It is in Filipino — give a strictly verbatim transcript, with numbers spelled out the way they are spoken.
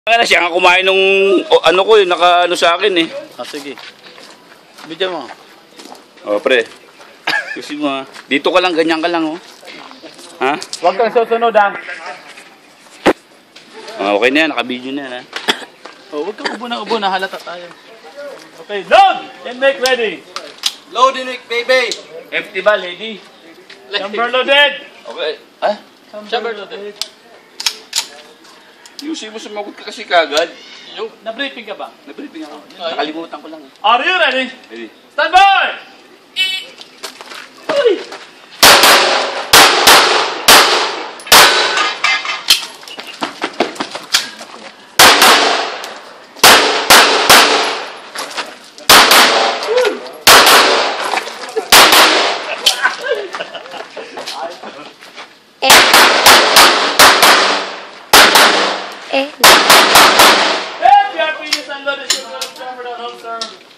Kaya siya nga kumain nung oh, ano ko, yung naka ano sa akin eh. Ah, sige. Bidyan mo. Oh, pre. Kasi mo ha. Dito ka lang, ganyan ka lang oh. Ha? Huwag kang susunod ha. Ah, okay na yan, naka-video na yan ha. Oh, huwag kang ubo na ubo, nahalata tayo. Okay, load and make ready. Load and make, baby. Empty ba, lady? Chamber loaded. Okay. Ah? Chamber loaded. Yusi mo sumagot ka kasi kagad. Yo, na-briefing ka ba? Na-briefing ako. Nakalimutan ko lang eh. Are you ready? Ready. Stand by! Uy! Eh. If you are finished and loaded, you will remember the home serve.